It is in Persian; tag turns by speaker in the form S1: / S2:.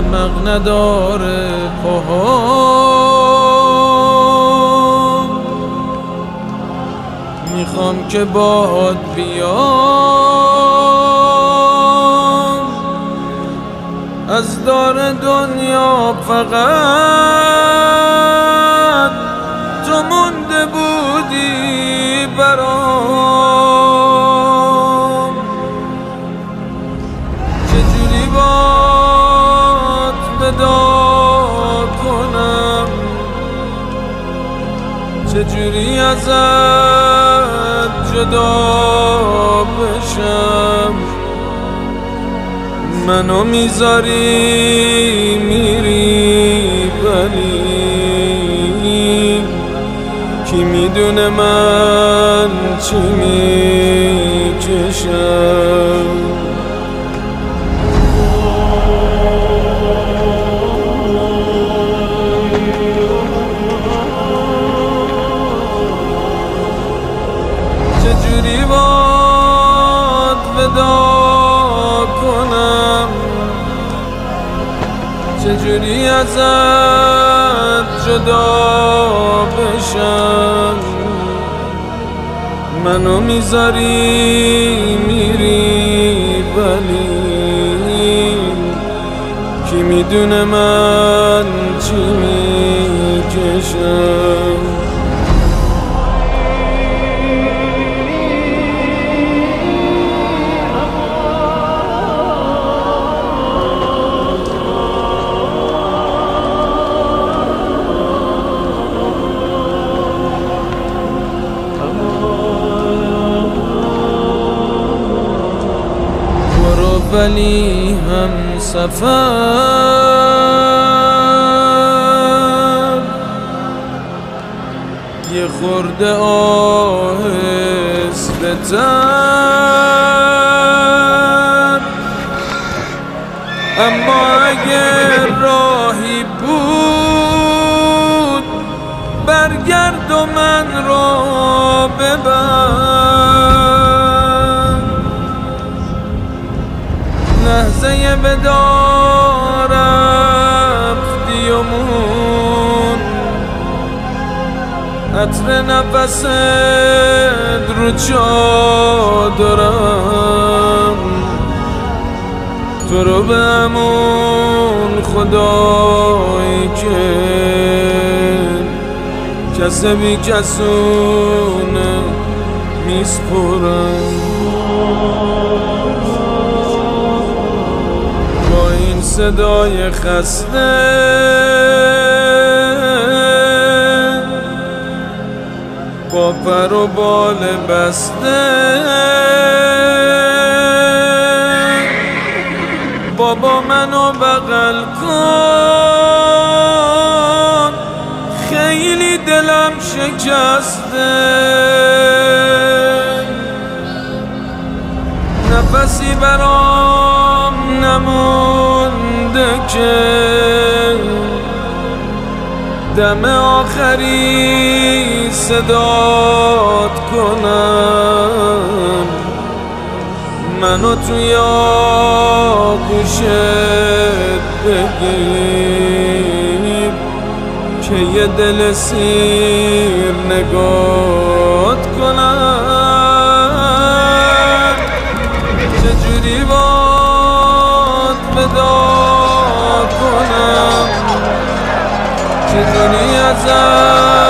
S1: احمق نداره پاهام، میخوام که باهات بیام از دار دنیا، فقط تو مونده بودی برام. چجوری بات ودا کنم، چجوری ازت جدا بشم، منو میذاری میری ولی کی میدونه من چی میکشم. چجوری بات ودا کنم، چجوری ازت جدا بشم، منو میذاری میری ولی کی میدونه من چی میکشم. ولی هم سفر یه خورده آهسته تر، اما اگر راهی بود برگرد و من را ببر. لحظه ودا رفتی و مون عطر نفست رو چادرم، تو رو به همون خدایی که کس بی کسونه میسپرم. صدای خسته با پر و بال بسته، بابا منو بغل کن خیلی دلم شکسته. نفسی برام نمونده که دم آخری صدات کنم، منو توی آغوشت بگیر که یه دل سیر نگات کنم. چجوری بات ودا کنم، چجوری ازت